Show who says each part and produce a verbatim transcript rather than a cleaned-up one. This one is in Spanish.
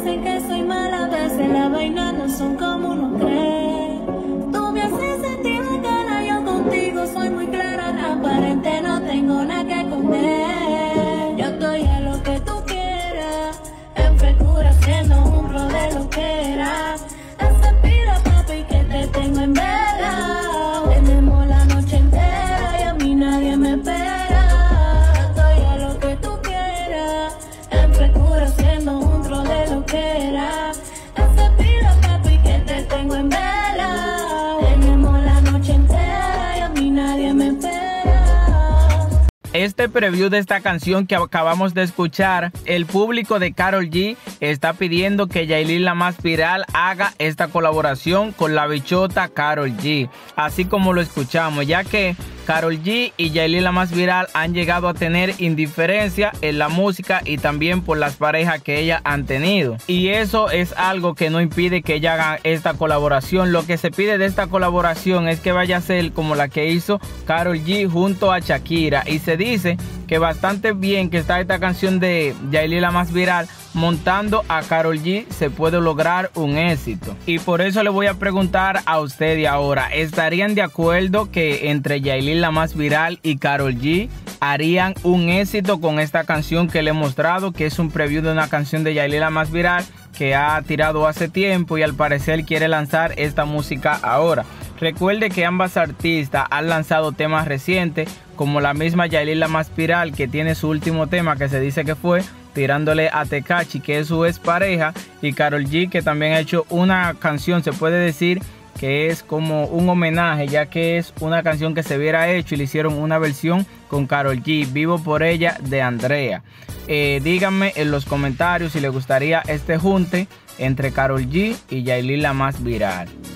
Speaker 1: dicen que soy mala, a veces las vainas no son como uno cree. Tú me haces sentir bacana, yo contigo soy muy clara, transparente, no tengo nada que esconder. Yo estoy a lo que tú quieras, en frescura siendo un pro de lo que era. Esa pira, papi, que te tengo en vela. Tenemos la noche entera y a mí nadie me espera. Yo estoy a lo que tú quieras, en frescura siendo un pro de lo que era. Esa pira, papi, que te tengo en vela. Tenemos la noche entera y a mí nadie me espera.
Speaker 2: Este preview de esta canción que acabamos de escuchar, el público de Karol G está pidiendo que Yailin La Más Viral haga esta colaboración con la bichota Karol G, así como lo escuchamos, ya que Karol G y Yailin La Más Viral han llegado a tener indiferencia en la música y también por las parejas que ellas han tenido. Y eso es algo que no impide que ella haga esta colaboración. Lo que se pide de esta colaboración es que vaya a ser como la que hizo Karol G junto a Shakira. Y se dice que bastante bien que está esta canción de Yailin La Más Viral montando a Karol G, se puede lograr un éxito. Y por eso le voy a preguntar a ustedes ahora, ¿estarían de acuerdo que entre Yailin La Más Viral y Karol G harían un éxito con esta canción que le he mostrado, que es un preview de una canción de Yailin La Más Viral que ha tirado hace tiempo y al parecer quiere lanzar esta música ahora? Recuerde que ambas artistas han lanzado temas recientes, como la misma Yailin La Más Viral, que tiene su último tema que se dice que fue tirándole a Tekashi, que es su expareja, y Karol G, que también ha hecho una canción, se puede decir que es como un homenaje, ya que es una canción que se hubiera hecho y le hicieron una versión con Karol G, Vivo por ella, de Andrea. Eh, díganme en los comentarios si les gustaría este junte entre Karol G y Yailin La Más Viral.